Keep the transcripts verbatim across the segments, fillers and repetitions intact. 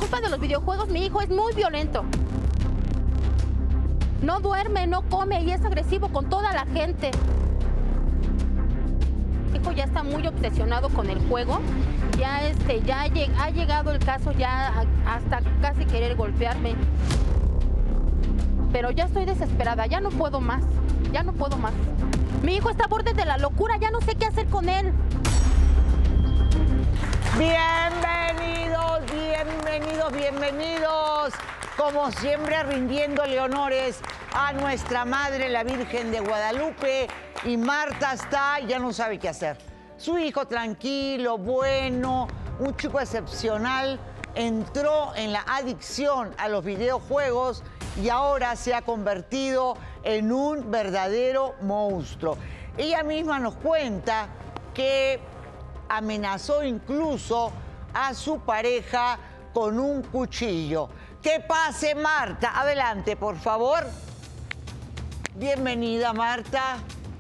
culpa de los videojuegos, mi hijo es muy violento. No duerme, no come y es agresivo con toda la gente. Mi hijo ya está muy obsesionado con el juego. Ya, este, ya ha llegado el caso ya a, hasta casi querer golpearme. Pero ya estoy desesperada, ya no puedo más, ya no puedo más. Mi hijo está a borde de la locura, ya no sé qué hacer con él. Bienvenidos, bienvenidos, bienvenidos. Como siempre, rindiéndole honores a nuestra Madre, la Virgen de Guadalupe. Y Marta está, ya no sabe qué hacer. Su hijo tranquilo, bueno, un chico excepcional, entró en la adicción a los videojuegos y ahora se ha convertido en un verdadero monstruo. Ella misma nos cuenta que amenazó incluso a su pareja con un cuchillo. Que pase, Marta. Adelante, por favor. Bienvenida, Marta.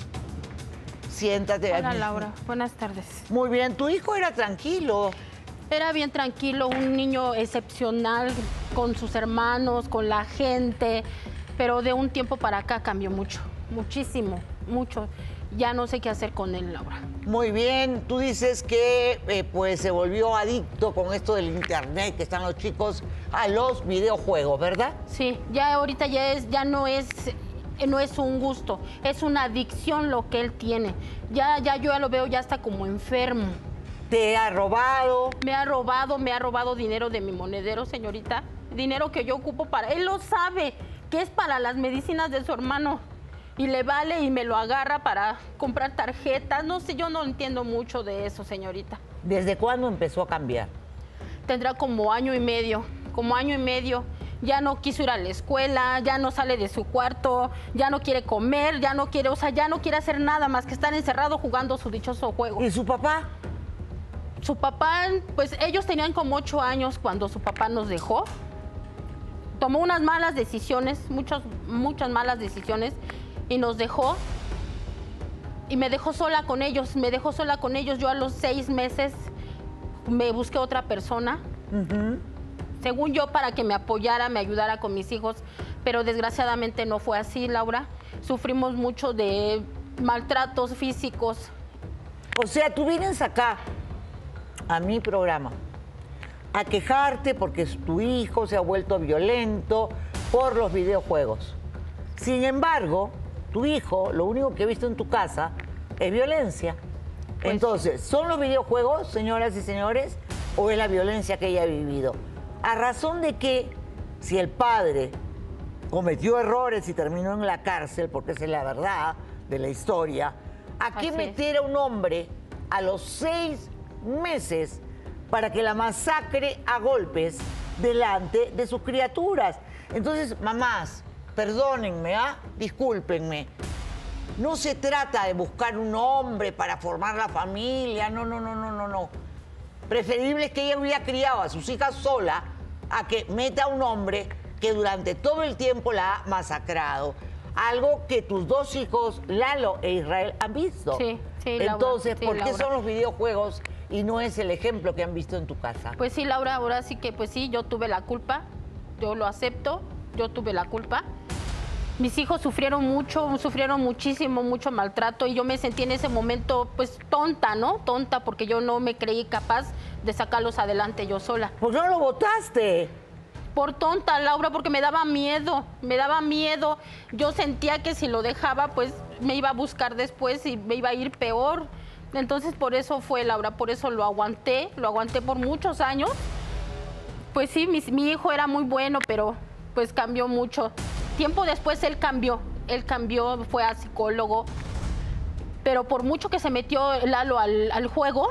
Siéntate. Hola, Laura. Buenas tardes. Muy bien. Tu hijo era tranquilo. Era bien tranquilo, un niño excepcional con sus hermanos, con la gente, pero de un tiempo para acá cambió mucho, muchísimo, mucho. Ya no sé qué hacer con él, Laura. Muy bien, tú dices que eh, pues se volvió adicto con esto del internet, que están los chicos a los videojuegos, ¿verdad? Sí, ya ahorita ya es, ya no es, no es un gusto, es una adicción lo que él tiene. Ya, ya yo ya lo veo ya está como enfermo. ¿Te ha robado? Me ha robado, me ha robado dinero de mi monedero, señorita. Dinero que yo ocupo para... Él lo sabe, que es para las medicinas de su hermano. Y le vale y me lo agarra para comprar tarjetas. No sé, yo no entiendo mucho de eso, señorita. ¿Desde cuándo empezó a cambiar? Tendrá como año y medio, como año y medio. Ya no quiso ir a la escuela, ya no sale de su cuarto, ya no quiere comer, ya no quiere, o sea, ya no quiere hacer nada más que estar encerrado jugando su dichoso juego. ¿Y su papá? Su papá, pues ellos tenían como ocho años cuando su papá nos dejó. Tomó unas malas decisiones, muchas, muchas malas decisiones, y nos dejó. Y me dejó sola con ellos, me dejó sola con ellos. Yo a los seis meses me busqué otra persona, uh-huh. según yo, para que me apoyara, me ayudara con mis hijos. Pero desgraciadamente no fue así, Laura. Sufrimos mucho de maltratos físicos. O sea, tú vienes acá a mi programa a quejarte porque tu hijo se ha vuelto violento por los videojuegos. Sin embargo, tu hijo, lo único que he visto en tu casa es violencia. Pues, entonces, ¿son los videojuegos, señoras y señores, o es la violencia que ella ha vivido? ¿A razón de que si el padre cometió errores y terminó en la cárcel, porque esa es la verdad de la historia, ¿a qué meter a un hombre a los seis meses para que la masacre a golpes delante de sus criaturas? Entonces, mamás, perdónenme, ¿ah? Discúlpenme. No se trata de buscar un hombre para formar la familia, no, no, no, no, no, no. Preferible es que ella hubiera criado a sus hijas sola a que meta a un hombre que durante todo el tiempo la ha masacrado. Algo que tus dos hijos, Lalo e Israel, han visto. Sí, sí, Entonces, Laura, sí, ¿por qué Laura. son los videojuegos y no es el ejemplo que han visto en tu casa? Pues sí, Laura, ahora sí que, pues sí, yo tuve la culpa, yo lo acepto, yo tuve la culpa. Mis hijos sufrieron mucho, sufrieron muchísimo, mucho maltrato y yo me sentí en ese momento, pues, tonta, ¿no? Tonta, porque yo no me creí capaz de sacarlos adelante yo sola. ¿Por qué no lo votaste? Por tonta, Laura, porque me daba miedo, me daba miedo. Yo sentía que si lo dejaba, pues, me iba a buscar después y me iba a ir peor. Entonces, por eso fue, Laura, por eso lo aguanté, lo aguanté por muchos años. Pues sí, mi, mi hijo era muy bueno, pero pues cambió mucho. Tiempo después él cambió, él cambió, fue a psicólogo, pero por mucho que se metió Lalo al, al juego,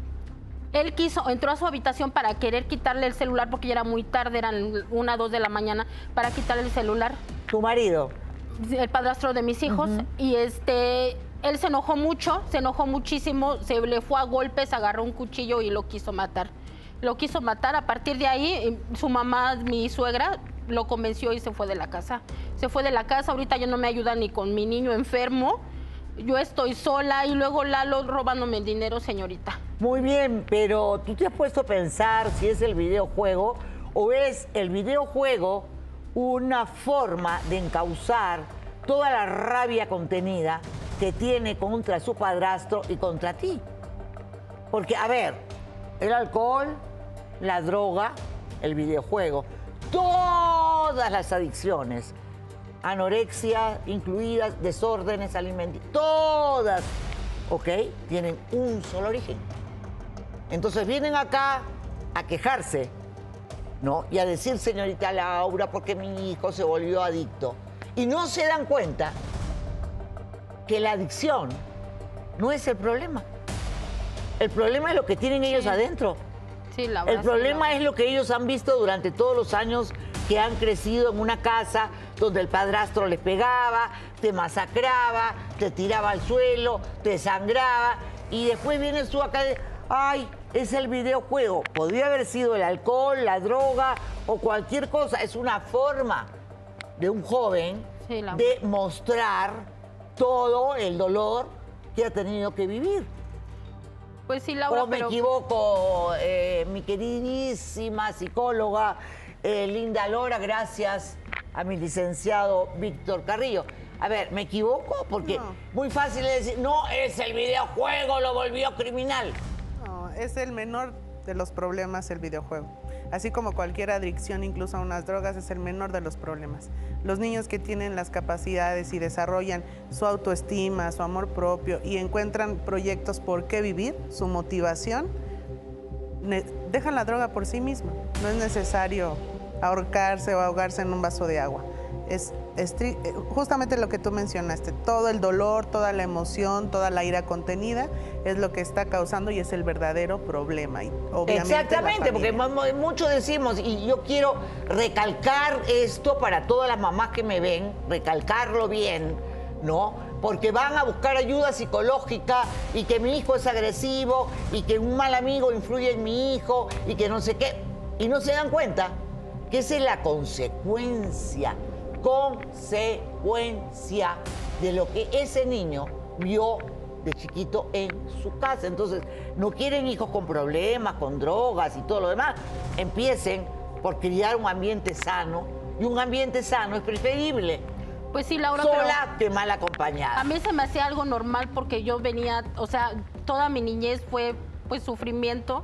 él quiso, entró a su habitación para querer quitarle el celular porque ya era muy tarde, eran una, dos de la mañana, para quitarle el celular. ¿Tu marido? El padrastro de mis hijos, uh-huh. y este... Él se enojó mucho, se enojó muchísimo, se le fue a golpes, agarró un cuchillo y lo quiso matar. Lo quiso matar, a partir de ahí, su mamá, mi suegra, lo convenció y se fue de la casa. Se fue de la casa, ahorita ya no me ayuda ni con mi niño enfermo. Yo estoy sola y luego Lalo robándome el dinero, señorita. Muy bien, pero ¿tú te has puesto a pensar si es el videojuego ¿O es el videojuego una forma de encauzar toda la rabia contenida que tiene contra su padrastro y contra ti? Porque, a ver, el alcohol, la droga, el videojuego, todas las adicciones, anorexia incluidas, desórdenes alimenticios, todas, ¿ok? Tienen un solo origen. Entonces vienen acá a quejarse, ¿no? Y a decir, señorita Laura, porque mi hijo se volvió adicto. Y no se dan cuenta que la adicción no es el problema. El problema es lo que tienen ellos Sí. adentro. Sí, Laura, El sí, problema Laura. es lo que ellos han visto durante todos los años que han crecido en una casa donde el padrastro les pegaba, te masacraba, te tiraba al suelo, te sangraba, y después vienes tú acá de, ay, es el videojuego. Podría haber sido el alcohol, la droga o cualquier cosa. Es una forma de un joven Sí, Laura. de mostrar todo el dolor que ha tenido que vivir. Pues sí, Laura, ¿O me pero... equivoco, eh, mi queridísima psicóloga eh, Linda Lora? Gracias a mi licenciado Víctor Carrillo. A ver, ¿me equivoco? Porque No. muy fácil es decir, no, es el videojuego, lo volvió criminal. No, es el menor de los problemas el videojuego. Así como cualquier adicción, incluso a unas drogas, es el menor de los problemas. Los niños que tienen las capacidades y desarrollan su autoestima, su amor propio y encuentran proyectos por qué vivir, su motivación, ne- dejan la droga por sí misma. No es necesario ahorcarse o ahogarse en un vaso de agua. Es estri- eh, justamente lo que tú mencionaste, todo el dolor, toda la emoción, toda la ira contenida es lo que está causando y es el verdadero problema. Y obviamente la Exactamente, porque familia. mu- muchos decimos, y yo quiero recalcar esto para todas las mamás que me ven, recalcarlo bien, ¿no? Porque van a buscar ayuda psicológica y que mi hijo es agresivo y que un mal amigo influye en mi hijo y que no sé qué. Y no se dan cuenta que esa es la consecuencia, consecuencia de lo que ese niño vio de chiquito en su casa. Entonces, no quieren hijos con problemas, con drogas y todo lo demás. Empiecen por criar un ambiente sano, y un ambiente sano es preferible Pues sí, Laura, pero... sola que mal acompañada. A mí se me hacía algo normal porque yo venía, o sea, toda mi niñez fue pues sufrimiento.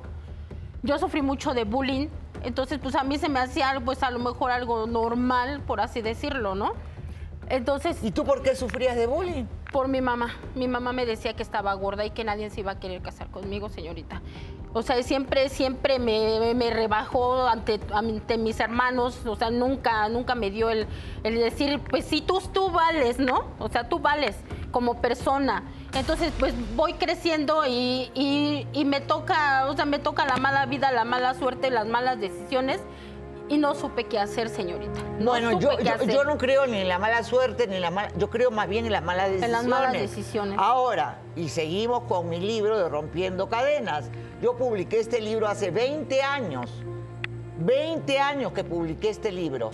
Yo sufrí mucho de bullying, entonces pues a mí se me hacía pues a lo mejor algo normal, por así decirlo, ¿no? Entonces, ¿Y tú por qué sufrías de bullying? por mi mamá, mi mamá me decía que estaba gorda y que nadie se iba a querer casar conmigo, señorita. O sea, siempre, siempre me, me rebajó ante, ante mis hermanos, o sea, nunca, nunca me dio el, el decir, pues sí, tú, tú vales, ¿no? O sea, tú vales como persona. Entonces, pues voy creciendo y, y, y me toca, o sea, me toca la mala vida, la mala suerte, las malas decisiones y no supe qué hacer, señorita. No Bueno, supe yo, qué yo, hacer. yo no creo ni en la mala suerte, ni en la mala... Yo creo más bien en las malas decisiones. En las malas decisiones. Ahora, y seguimos con mi libro de Rompiendo Cadenas. Yo publiqué este libro hace veinte años. veinte años que publiqué este libro.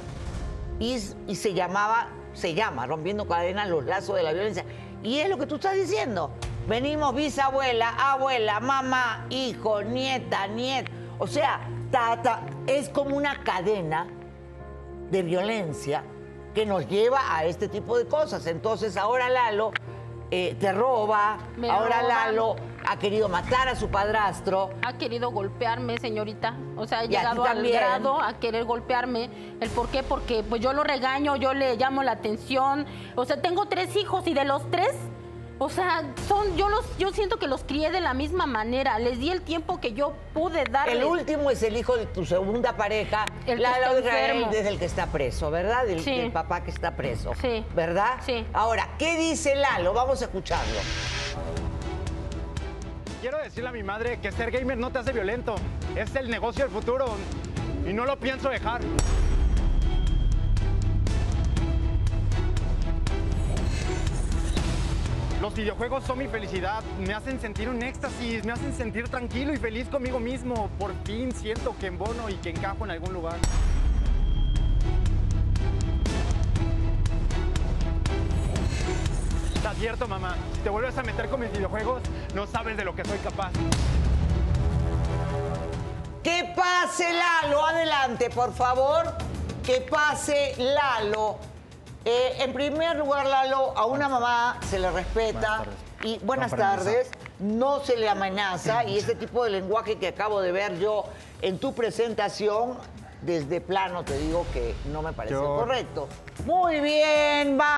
Y, y se llamaba, se llama Rompiendo Cadenas, los lazos de la violencia. Y es lo que tú estás diciendo. Venimos bisabuela, abuela, mamá, hijo, nieta, nieto. O sea, tata, es como una cadena de violencia que nos lleva a este tipo de cosas. Entonces ahora Lalo eh, te roba, Me ahora roban. Lalo ha querido matar a su padrastro. Ha querido golpearme, señorita. O sea, ha Y a ti llegado al también. grado a querer golpearme. ¿El por qué? Porque pues yo lo regaño, yo le llamo la atención. O sea, tengo tres hijos y de los tres, o sea, son, yo los, yo siento que los crié de la misma manera. Les di el tiempo que yo pude darles. El último es el hijo de tu segunda pareja, El que Lalo está Israel, enfermo. desde el que está preso, ¿verdad? El, Sí. el papá que está preso. Sí. ¿Verdad? Sí. Ahora, ¿qué dice Lalo? Vamos a escucharlo. Quiero decirle a mi madre que ser gamer no te hace violento. Es el negocio del futuro y no lo pienso dejar. Los videojuegos son mi felicidad, me hacen sentir un éxtasis, me hacen sentir tranquilo y feliz conmigo mismo. Por fin siento que embono y que encajo en algún lugar. Te advierto, mamá, si te vuelves a meter con mis videojuegos, no sabes de lo que soy capaz. Que pase Lalo, adelante, por favor. Que pase Lalo. Eh, en primer lugar, Lalo, a una mamá se le respeta. Buenas tardes. Y buenas Don Permiso. tardes, no se le amenaza. Y ese tipo de lenguaje que acabo de ver yo en tu presentación, desde plano te digo que no me parece Yo- correcto. Muy bien, va.